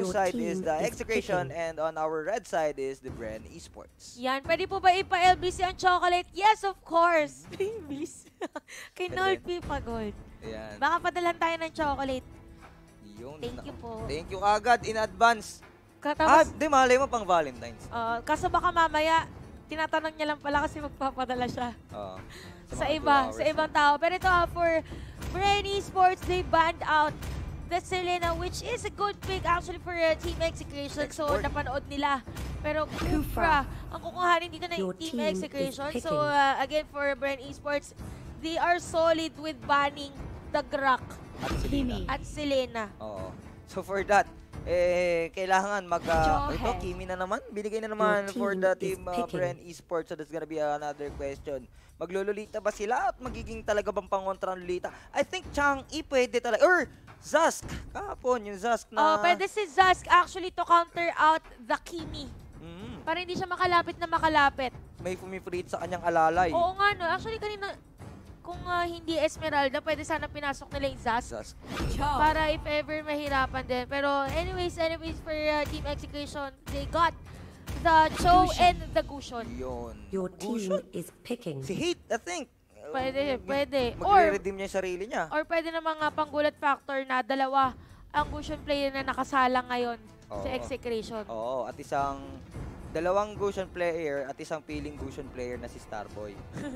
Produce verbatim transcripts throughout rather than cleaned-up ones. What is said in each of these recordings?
blue Your side is team the is Execration, picking. and on our red side is the Bren Esports. Yan, pwede po ba ipa-L B C ang chocolate? Yes, of course. Bilis. Kay Pwede Nold rin. P. Pagod. Ayan. Baka padalhan tayo ng chocolate. Yun. Thank you po. Thank you agad in advance. Ah, Katapos, di malay mo pang Valentine's. uh, kaso baka mamaya, tinatanong niya lang pala kasi magpapadala siya. Oo. Sa mga iba, two sa hours. ibang tao. Pero ito ah, for Bren Esports, they banned out the Selena, which is a good pick actually for uh, Team Execration. So, Export. napanood nila. Pero Kufra, ang kukuhanin dito ng Your Team team is Execration. So, picking. uh, again, for Bren Esports, they are solid with banning the Grak At Selena. at Selena. Oo. So for that, eh, kailangan mag... Uh, Johe. ito, Kimi na naman. Binigay na naman Your for team the is team uh, picking. Bren Esports. So that's gonna be another question. Maglululita ba sila at magiging talaga bang pangontra ng Lolita? I think Chang'e pwede talaga. Or Zask. Kahapon yung Zask Oh, na... pwede si Zask actually to counter out the Kimi. Mm, Para hindi siya makalapit na makalapit. may pumiprit sa kanyang alalay. Oo nga no. Actually kanina, kung ah, hindi Esmeralda, pwede sana pinasok nila yung Zask. Zask. Para if ever mahirapan din. Pero anyways, anyways for uh, Team Execution, they got the Cho and the Gushon. Yun. Your team Gushon. is picking. Si Hate, I think. Pwede, pwede. Or, Magre-redeem niya yung sarili niya. or pwede na mga panggulat factor na dalawa ang Gushon player na nakasala ngayon sa Oo. Execration. Oo, at isang dalawang Gusion player at isang piling Gusion player na si Starboy.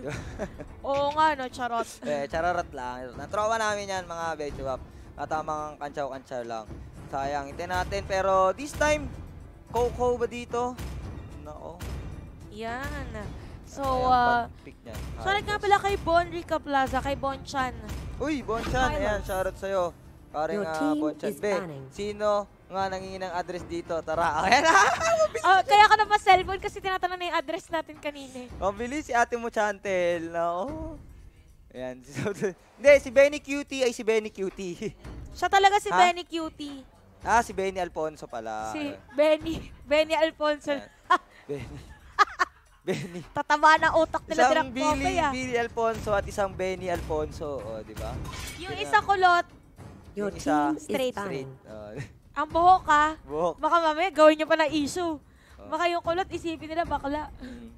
Oo nga no, charot. eh, chararat lang. Natropa namin yan mga Betchuap. Matamang kantsaw-kantsaw lang. Sayang, hintayin natin. Pero this time, Coco ba dito? Nako. Yan. So, Ayan, uh, pag-pick niya. shoutout nga pala kay Bon Rica Plaza, kay Bon Chan. Uy, Bonchan, Hi, ayan, Ma'am. shoutout sa'yo. Paring Your uh, team Bonchan. is Be, banning. sino nga nangingi ng address dito? Tara. Ayan na! Oh, kaya ka na pa cellphone kasi tinatanong na yung address natin kanina. eh. Mabilis si ate mo, Chantel. No? Ayan. Hindi, si Benny Cutie ay si Benny Cutie. Siya talaga si Ha? Benny Cutie. ah, si Benny Alfonso pala. Si Ayan. Benny, Benny Alfonso. Ayan. Benny. Benny. Tataba na utak nila Isang direct Billy, Billy, ah. Billy Alfonso at isang Benny Alfonso. O, di ba? Yung Yun isa na. kulot, Your Yung isa, team straight. is Straight. banning. Oh, ang buhok ka, buhok. baka mamaya gawin niyo pa ng issue. Oh. Baka yung kulot, isipin nila bakla. Mm.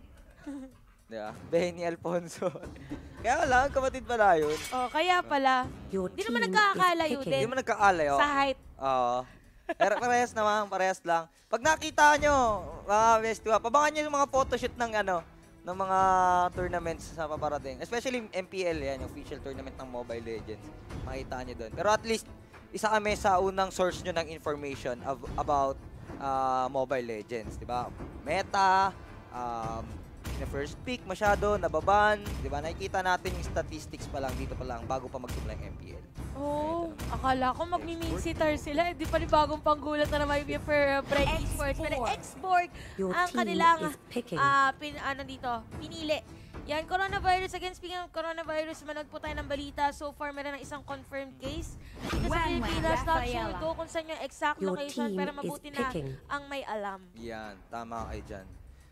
Di ba? Benny Alfonso. Kaya lang, kapatid pala yun. Oh, kaya pala, Your Di team naman is nagkakalayo picking. din. Hindi mo nagkaalay, oh. sa height. Oo. Pero parehas naman, parehas lang. Pag nakita nyo, mga best, diba, pabangan nyo yung mga photoshoot ng ano, ng mga tournaments sa paparating. Especially M P L, yan, yung official tournament ng Mobile Legends. Makita nyo doon. Pero at least, isa kami sa unang source nyo ng information of, about uh, Mobile Legends, di ba? Meta, um, na first pick masyado, nababan, di ba? Nakikita natin yung statistics pa lang, dito pa lang, bago pa magsimula yung M P L. Oh, akala ko magmi-minsitar sila. Hindi pa rin bagong panggulat na naman yung for uh, Bright Esports. Pero X-Borg Your ang team kanilang is picking. ah pin, ano dito, pinili. Yan, coronavirus. Again, speaking of coronavirus, manood po tayo ng balita. So far, meron ng isang confirmed case. Dito sa When, when, Pilipinas, not sure Rafaela. though kung saan yung exact Your location. team Pero is mabuti na picking. ang may alam. Yan, tama kayo dyan.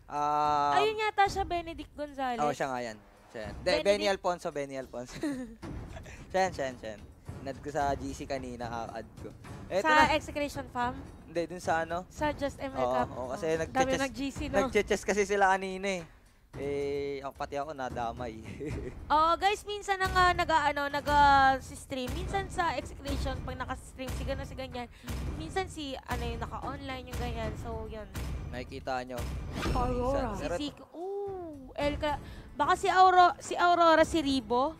Um, Ayun yata siya, Benedict Gonzalez. Oo, siya nga yan. Siya yan. De, Benedict- Benny Alfonso, Benny Alfonso. siya yan, siya yan, siya yan. Nad ko sa G C kanina, kaka-add ko. Eto Sa na. Execration Fam. Hindi, dun sa ano. Sa Just M L Oo, Cup. oo, kasi Dami nag-chess- nag-G C, no? Nag-chess kasi sila kanina eh. Eh, ako, pati ako nadamay. Oo, guys, minsan na nga nag ano, nag si stream. Minsan sa Execration pag naka-stream si gano'n si ganyan. Minsan si ano yung naka-online yung ganyan. So, yun. Nakikita nyo. Aurora. Si Pero, Siko. Ooh, Elka. Baka si Auro, si Aurora si Ribo.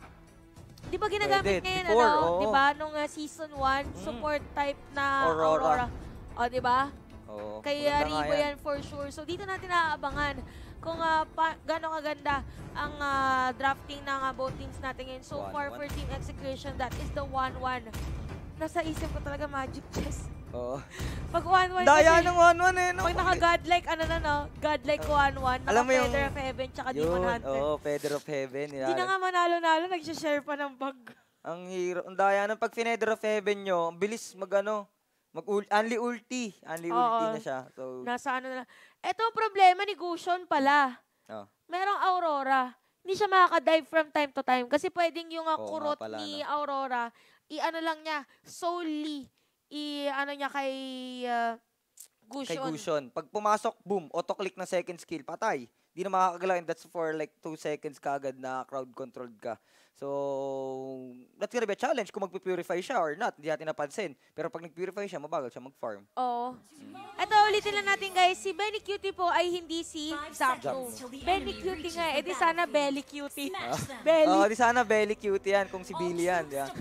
Di ba ginagamit Pwede, ngayon, before, ano? oo. Di ba? Nung uh, season one, Mm. support type na Aurora. Aurora. O, di ba? oo, Kaya maganda nga Ribo yan for sure. So, dito natin naaabangan kung uh, pa, gano'ng kaganda ang ah, drafting ng uh, both teams natin ngayon. So One, far one. for Team Execution, that is the one one. Nasa isip ko talaga Magic Chess. Oo. Pag one one Daya kasi, ng one one eh. No? pag naka-godlike, ano na no? Godlike one one, Alam mo yung- naka-Feather of Heaven, tsaka Yun, Demon Hunter. oo, Feather of Heaven. Hindi na nga manalo-nalo, nag-share pa ng bag. Ang hero. Ang daya ng pag Feather of Heaven nyo, ang bilis mag ano, mag unli ulti. Unli Oo. ulti na siya. So, Nasa ano na. Ito ang problema ni Gushon pala. oh. Merong Aurora. Hindi siya makaka-dive from time to time. Kasi pwedeng yung uh, Oo nga kurot pala, ni no? Aurora, i-ano lang niya, solely, i-ano niya kay, uh, Gushon. kay Gushon. Pag pumasok, boom, auto-click ng second skill, patay. Di na makakagalaw and that's for like two seconds kagad na crowd controlled ka. So, that's gonna be a challenge kung magpipurify siya or not. Hindi natin napansin. Pero pag nag-purify siya, mabagal siya mag-farm. Oo. Ito, ulitin lang natin guys. Si Benny Cutie po ay hindi si Zapdo. Benny Cutie nga. Eh di sana Belly Cutie. Belly. Oo, di sana Belly cute yan kung si Billy yan. Yeah.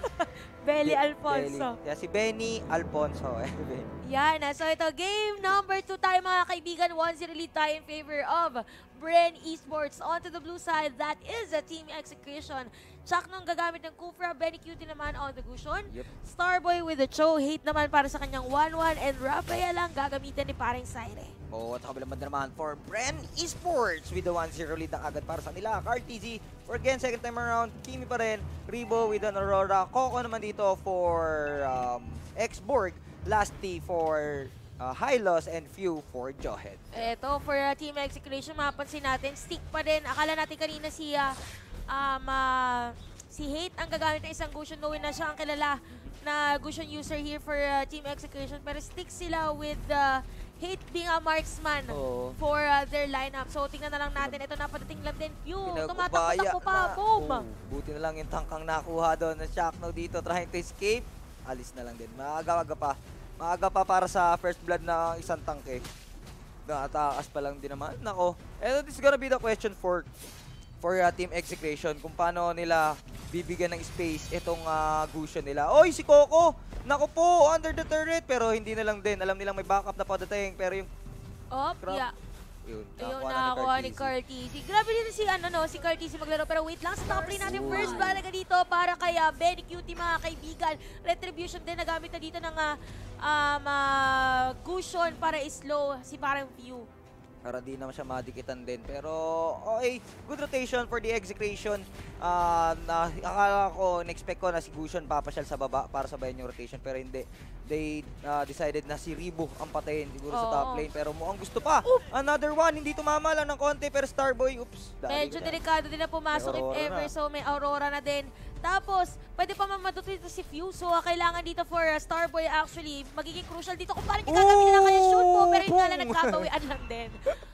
Belly Belly. Alfonso. Yeah, si Benny Alfonso. Eh, Benny. Yan. ah. So ito, game number two tayo mga kaibigan. one zero lead tayo in favor of Bren Esports. On to the blue side, that is a team execution. Chuck nung gagamit ng Kufra. Benny Cutie naman on the Gushon. Yep. Starboy with the Cho. Hate naman para sa kanyang one one. And Rafael ang gagamitan ni paring Saire. Oh, at kabilang banda naman for Bren Esports with the one zero lead na agad para sa nila. Carl T Z for again, second time around. Kimi pa rin. Ribo with an Aurora. Coco naman dito for um, X-Borg. Last T for uh, Hylos and Few for Johead. Ito, for uh, team execution, mapapansin natin, stick pa din. Akala natin kanina si, uh, um, uh, si Hate ang gagamit ng isang Gushon, knowing na siya ang kilala na Gushon user here for uh, team execution. Pero stick sila with uh, Hate being a marksman Oo. for uh, their lineup. So, tingnan na lang natin. Ito, napadating lang din. Pew, Pinagubaya tumatakbo pa. na. Boom! Oh, buti na lang yung tangkang nakuha doon. Na Shockno dito trying to escape. Alis na lang din. Maaga-aga pa. Maaga pa para sa first blood na isang tangke. Nakatakas pa lang din naman. Nako. And this is gonna be the question for for uh, team execution. Kung paano nila bibigyan ng space itong uh, Gushon nila. Oy, si Coco! Nako po, under the turret. Pero hindi na lang din. Alam nilang may backup na padating. Pero yung Op, Crap. yeah. Yun, Ayun, nakakuha nakakuha ni Cartesi. Cartesi. Grabe din si, ano, no, si Cartesi maglaro. Pero wait lang, sa top lane natin, Ooh. first balaga dito para kay uh, Benny Cutie, mga kaibigan. Retribution din, nagamit na dito ng uh, um, uh, Gushon para slow si parang View. Para di naman siya madikitan din. Pero, okay, good rotation for the execution. Uh, na, akala ko, in-expect ko na si Gushon papasyal sa baba para sabayan yung rotation. Pero hindi. They uh, decided na si Ribo ang patayin siguro sa top Oo. lane. Pero mukhang gusto pa. Another one. Hindi tumama lang ng konti. Pero Starboy, oops. dali Medyo ka na. delikado din na pumasok May if Aurora ever. na. So, may Aurora na din. Tapos, pwede pa mamaduto dito si Few. So, uh, kailangan dito for uh, Starboy actually. Magiging crucial dito kung paano niya gagawin na kaya shoot po. Pero yun nga lang, Boom! nagkabawian lang din.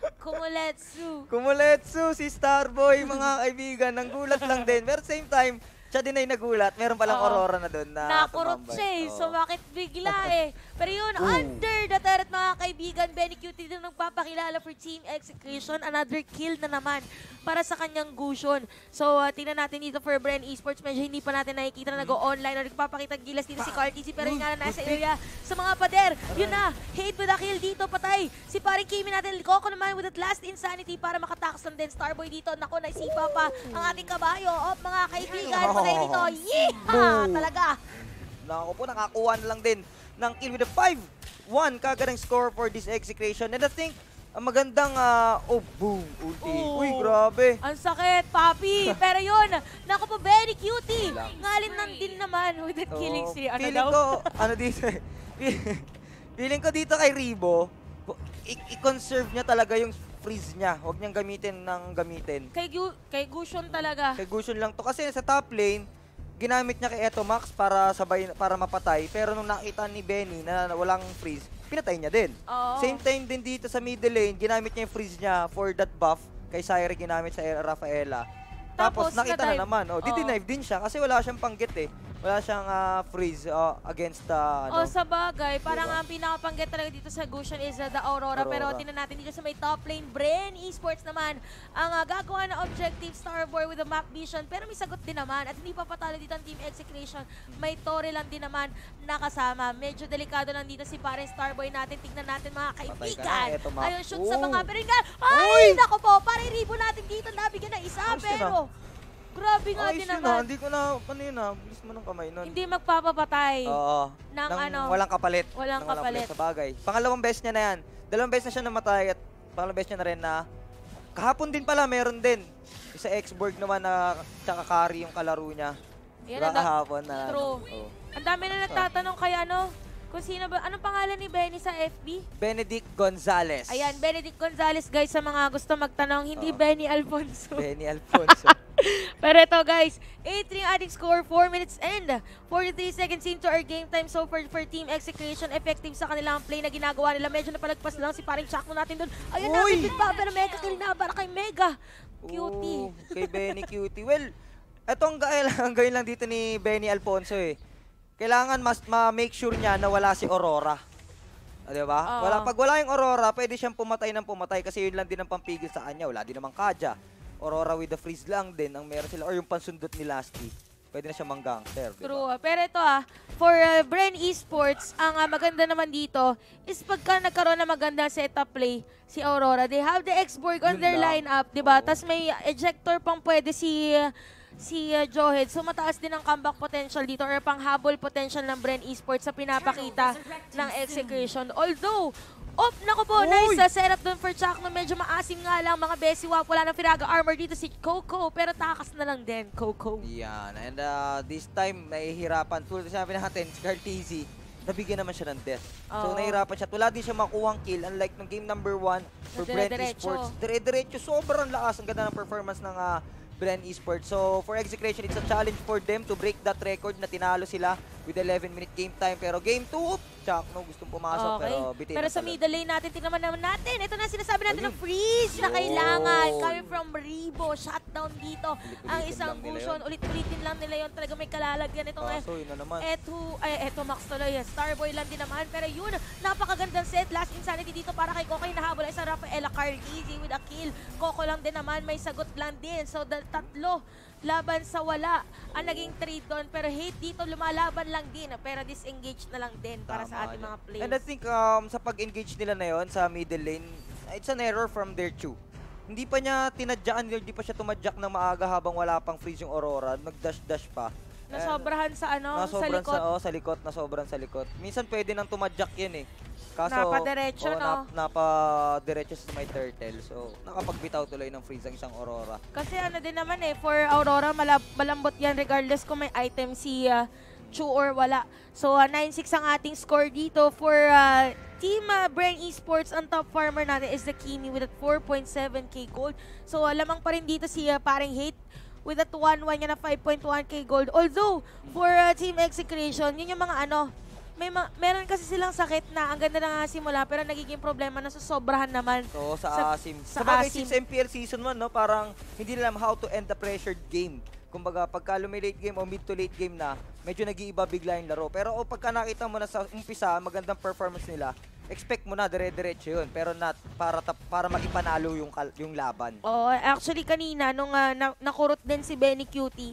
Kumuletsu. Kumuletsu si Starboy, mga kaibigan. Nang gulat lang din. Pero same time, siya din ay nagulat. Meron palang Oo. Aurora na doon na Nakurot tumambay. siya eh. Oo. Sumakit bigla eh. Pero yun, Ooh. under the turret mga kaibigan, Benny Cutie din nagpapakilala for team execution. Another kill na naman para sa kanyang Gushon. So, uh, tingnan natin dito for Bren Esports. Medyo hindi pa natin nakikita na nag-o-online o nagpapakita gilas dito si Carl T C. Pero yun nga na nasa area sa mga pader. Yun na, Hate with a kill dito, patay. Si paring Kimi natin, Coco naman with that last insanity para makatakas lang din. Starboy dito, naku, naisipa pa ang ating kabayo. O, mga kaibigan, patay dito. Yeeha! Talaga. Nako po, nakakuha na lang din ng kill with a five one kagadang score for this execution. And I think, ang magandang, ah, oh, boom, ulti. Oo. Uy, grabe. Ang sakit, papi. Pero yun, naku po, very cutie. Lang. Ngalin nang din naman with that killing Oo. streak. Ano feeling daw? ko, ano dito, eh, feeling ko dito kay Ribo, i- i-conserve niya talaga yung freeze niya. Huwag niyang gamitin ng gamitin. Kay, Gu kay Gushon talaga. Kay Gushon lang to. Kasi sa top lane, ginamit niya kay Etomax para sabay para mapatay. Pero nung nakita ni Benny na walang freeze, pinatay niya din. Oo. Same time din dito sa middle lane, ginamit niya yung freeze niya for that buff. Kay Syre ginamit sa Rafaela. Tapos, Tapos, nakita na-dive. na naman, oh, Oo. didinive din siya kasi wala siyang panggit eh. Wala siyang ah, freeze ah, against the O ano. sa bagay, parang Diba? ang pinakapanggit talaga dito sa Gushon is uh, the Aurora. Aurora. Pero tinan natin dito sa may top lane, Bren Esports naman ang uh, gagawa ng objective Starboy with the map vision. Pero may sagot din naman at hindi pa patalo dito ang team execution. May Torre lang din naman nakasama. Medyo delikado lang dito si parang Starboy natin. Tignan natin mga Patay ka kaibigan. na, eto, map. Ayun, shoot sa Oh. mga beringan. Ay, Uy! nako po, parang ribo natin dito. Nabigyan na isa, Ayos yun, pero grabe nga Ayos din yun ah, naman. hindi ko na, ano yun ah, bilis mo ng kamay nun. Hindi magpapapatay. Oo. ng Nang ano, walang kapalit. walang Nang kapalit. Sa bagay. Pangalawang beses niya na yan. Dalawang beses na siya namatay at pangalawang beses niya na rin na kahapon din pala meron din. Sa X-Borg naman na tsaka carry yung kalaro niya. Yan Diba ang da- kahapon na True. ano, oo. Ang dami na nagtatanong kay ano, kung sino ba, anong pangalan ni Benny sa F B? Benedict Gonzalez. Ayan, Benedict Gonzalez guys sa mga gusto magtanong, hindi Oo. Benny Alfonso. Benny Alfonso. Pero ito guys, eight three ang ating score, four minutes and forty-three seconds into our game time so far for Team Execution. Effective sa kanilang play na ginagawa nila. Medyo napalagpas lang si paring Chakno natin doon. Ayun na, Uy! bigit pa, pero mega kill na para kay Mega. Cutie. Oo, kay Benny Cutie. Well, ito ang kailangan gawin lang dito ni Benny Alfonso eh. Kailangan mas ma-make sure niya na wala si Aurora. Ah, di ba? Oo. Wala, pag wala yung Aurora, pwede siyang pumatay ng pumatay kasi yun lang din ang pampigil sa kanya. Wala din naman Kaja. Aurora with the freeze lang din ang meron sila. Or yung pansundot ni Lasty. Pwede na siya mang-gangster. Diba? True. Pero ito ah, for uh, Bren Esports, ang uh, maganda naman dito is pagka nagkaroon na maganda setup play si Aurora, they have the X-Borg on Yun their lang. lineup, di ba? Oo. Tapos may ejector pang pwede si si uh, Johead. So mataas din ang comeback potential dito or panghabol potential ng Bren Esports sa pinapakita ng Execution. Although, oh, naku po, Uy! nice uh, setup doon for Chakno. Medyo maasim nga lang mga Besiwap. Wala ng Firaga armor dito si Coco, pero takas na lang din, Coco. Yan. And uh, this time, nahihirapan. Tulad sabi natin, si Cartesi, nabigyan naman siya ng death. Oo. So, nahihirapan siya. Wala din siya makuhang kill. Unlike ng game number one for Na Brent dire-diretso. Esports. Dire-diretso. Sobrang lakas. Ang ganda ng performance ng uh, Brent Esports. So, for Execration, it's a challenge for them to break that record na tinalo sila with eleven minute game time. Pero game two, Chakno gustong pumasok. Okay. Pero bitin Pero na sa talaga. middle lane natin, tingnan naman natin. Ito na sinasabi natin Ayun. ng freeze na Yun. kailangan. Coming from Rebo, shutdown dito. Ulit-ulitin Ang isang lang nila Gusion, yun. ulit-ulitin lang nila yun. Talaga may kalalagyan itong eh. Kaso, yun na naman. Eto, ay, eto Max tuloy. Starboy lang din naman. Pero yun, napakagandang set. Last Insanity dito para kay Coco. Hinahabol ay isang Rafaela Carlisi with a kill. Coco lang din naman. May sagot lang din. So, the tatlo laban sa wala ang naging trade doon. Pero hate dito, lumalaban lang din. Pero disengage na lang din para sa Tama ating yan. mga players. And I think um, sa pag-engage nila na yon sa middle lane, it's an error from their Chu. Hindi pa niya tinadyaan, hindi pa siya tumadyak ng maaga habang wala pang freeze yung Aurora. Nag-dash-dash pa. And Nasobrahan sa ano, sa nasobrahan likod. Sa, oh, sa likod, nasobrahan sa likod. Minsan pwede nang tumadyak yan eh. Kaso, Napadiretso, oh, no? Nap, napadiretso sa may turtle. So, nakapagbitaw tuloy ng freeze ang isang Aurora. Kasi ano din naman eh, for Aurora, malab malambot yan regardless kung may item si uh, Chu or wala. So, uh, nine six ang ating score dito for uh, Team uh, Brain Esports. Ang top farmer natin is the Kimi with that four point seven K gold. So, uh, lamang pa rin dito si uh, paring Hate with that one one niya na five point one K gold. Although, for uh, Team Execution, yun yung mga ano, may ma meron kasi silang sakit na ang ganda na nga simula pero nagiging problema na sa sobrahan naman. So, sa, Sa- Asim. sa Sabagay, Asim. since M P L Season one, no, parang hindi nila alam how to end the pressured game. Kumbaga, pagka lumi-late game o mid to late game na, medyo nag-iiba bigla yung laro. Pero o pagka nakita mo na sa umpisa, magandang performance nila, expect mo na dire-diretso yun. Pero not para tap, para maipanalo yung, kal- yung laban. Oo, actually kanina nung uh, na nakurot din si Benny Cutie,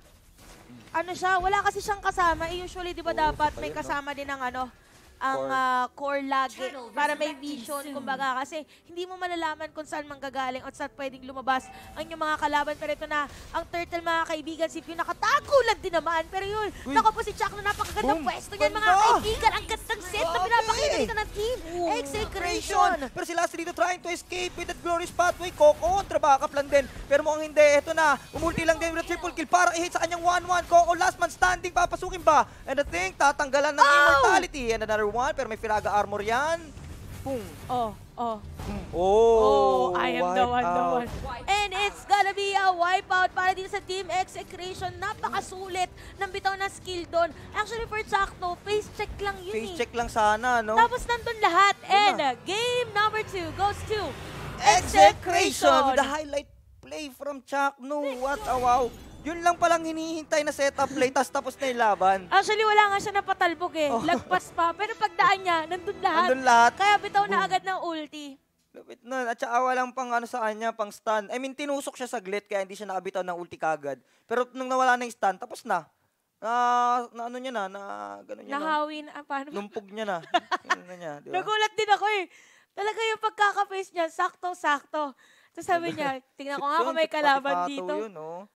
ano siya, wala kasi siyang kasama. Eh, usually, di ba Oo, dapat isa pa may yun, no? kasama din ng ano, ang Core. ah, core lagi para may vision, kumbaga. Kasi hindi mo malalaman kung saan manggagaling at saan pwedeng lumabas ang yung mga kalaban. Pero ito na, ang turtle mga kaibigan, si Pew nakatago lang din naman. Pero yun, Uy. naku po si Chuck na napakagandang Boom. pwesto niyan mga Ganda. kaibigan. Ang gandang set na Grabe. pinapakita dito ng team. Execration. Pero si Lasty dito trying to escape with that glorious pathway. Coco, kontra backup lang din. Pero mukhang hindi. Ito na, umulti lang din with a triple kill para i-hit sa kanyang one one. Coco, last man standing, papasukin ba? And I think, tatanggalan ng Oh! immortality. And another one, pero may Firaga armor yan. Boom. Oh, oh. Oh, Oh, I am the wipe one, the out. one. And it's gonna be a wipeout para din sa Team Execration. Napakasulit ng bitaw na skill doon. Actually, for Chakno, face check lang yun Face eh. check lang sana, no? Tapos nandun lahat. Yun And na. uh, game number two goes to Execration with the highlight play from Chakno. What a wow. Yun lang palang hinihintay na setup play, tas tapos na yung laban. Actually, wala nga siya napatalbog eh. Oh. Lagpas pa. Pero pagdaan niya, nandun lahat. Andun lahat. Kaya bitaw na agad ng ulti. Lupit nun. At saka walang pang ano sa kanya, pang stun. I mean, tinusok siya saglit kaya hindi siya nakabitaw ng ulti kagad. Pero nung nawala na yung stun, tapos na. Na, na ano niya na, na gano'n niya na. Nahawin. Ah, paano? Lumpog niya na. Yun na niya, di ba? Nagulat din ako eh. Talaga yung pagkaka-face niya, sakto-sakto. Tapos sabi niya, tingnan ko nga kung may Yun, kalaban pati-pato dito. Yun, oh.